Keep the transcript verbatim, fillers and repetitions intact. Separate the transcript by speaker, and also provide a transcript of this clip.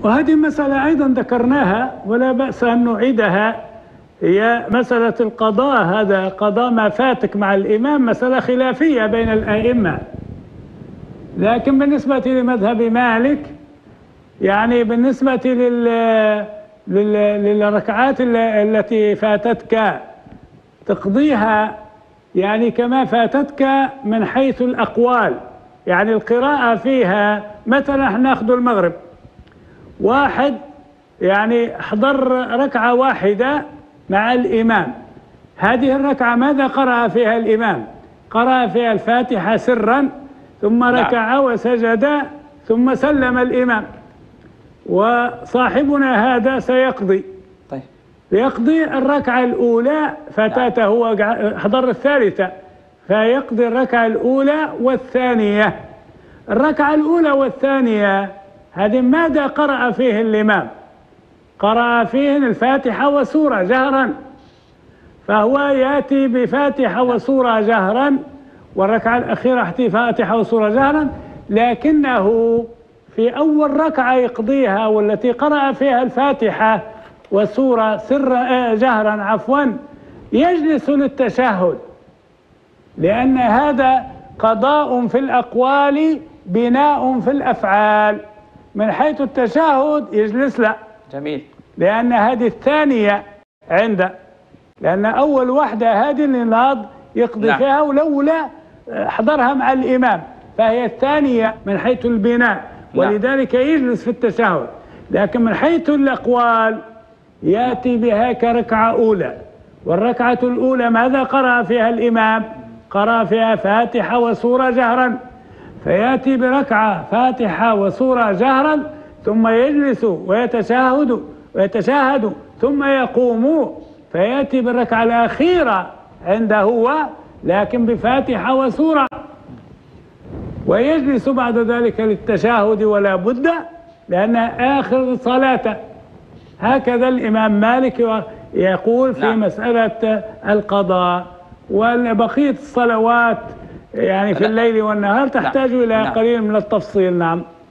Speaker 1: وهذه مسألة أيضا ذكرناها ولا بأس أن نعيدها، هي مسألة القضاء. هذا قضاء ما فاتك مع الإمام مسألة خلافية بين الأئمة، لكن بالنسبة لمذهب مالك يعني بالنسبة لل... لل... للركعات التي فاتتك تقضيها يعني كما فاتتك من حيث الأقوال. يعني القراءة فيها مثلا ناخذ المغرب، واحد يعني حضر ركعة واحدة مع الإمام، هذه الركعة ماذا قرأ فيها الإمام؟ قرأ فيها الفاتحة سرا ثم ركع وسجد ثم سلم الإمام، وصاحبنا هذا سيقضي
Speaker 2: طيب
Speaker 1: يقضي الركعة الأولى فاتته، هو حضر الثالثة فيقضي الركعة الأولى والثانية. الركعة الأولى والثانية هذه ماذا قرأ فيه الإمام؟ قرأ فيهن الفاتحة وسورة جهرا، فهو يأتي بفاتحة وسورة جهرا، والركعة الأخيرة احتي فاتحة وسورة جهرا، لكنه في أول ركعة يقضيها والتي قرأ فيها الفاتحة وسورة سر جهرا عفوا يجلس للتشهد، لأن هذا قضاء في الأقوال بناء في الأفعال. من حيث التشهد يجلس لا،
Speaker 2: جميل،
Speaker 1: لأن هذه الثانية عنده، لأن أول واحدة هذه اللي ناض يقضي نعم. فيها ولولا حضرها مع الإمام، فهي الثانية من حيث البناء، ولذلك يجلس في التشهد. لكن من حيث الأقوال يأتي بها كركعة أولى، والركعة الأولى ماذا قرأ فيها الإمام؟ قرأ فيها فاتحة وسورة جهرا، فيأتي بركعة فاتحة وسورة جهرا ثم يجلس ويتشاهد ويتشاهد ثم يقوم فيأتي بالركعة الأخيرة عنده هو لكن بفاتحة وسورة، ويجلس بعد ذلك للتشاهد ولا بد لأن آخر صلاة. هكذا الإمام مالك يقول في نعم. مسألة القضاء. وبقية الصلوات يعني في الليل والنهار تحتاج نعم. إلى نعم. قليل من التفصيل. نعم.